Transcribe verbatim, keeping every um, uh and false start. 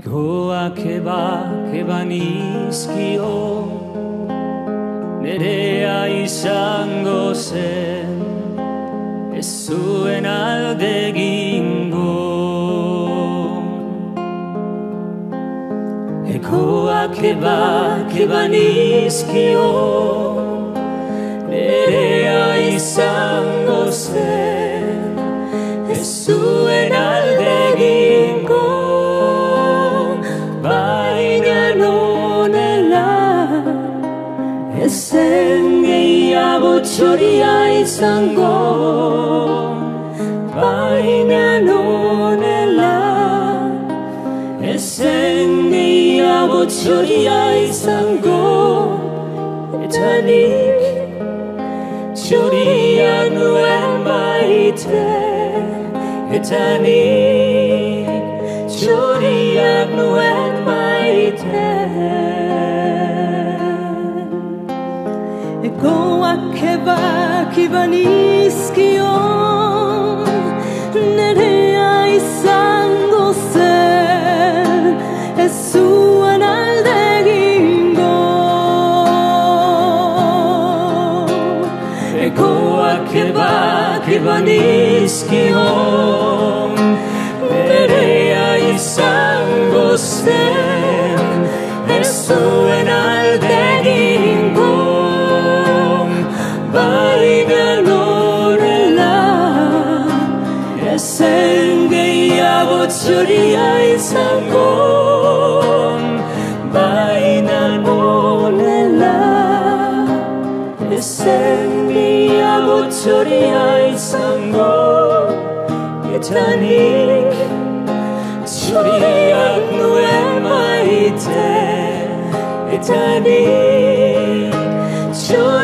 Goa keba keba nizkio nerea izango zen ez zuen alde egingo. Goa keba keba nizkio nerea izango zen ez zuen alde egingo. Ezen gehiago txoria izango, baina nonela. Ezen gehiago txoria izango, eta nik txoria nuen baite. Eta nik txoria nuen baite. Goa keba keba nizkio nerea izango zen ez zuen alde egingo. Goa keba keba nizkio nerea izango zen ez zuen alde egingo. Baina norela ezen gehiago txoria izango, baina norela ezen gehiago txoria izango, eta nik txoriak nuen maite, eta nik txoriak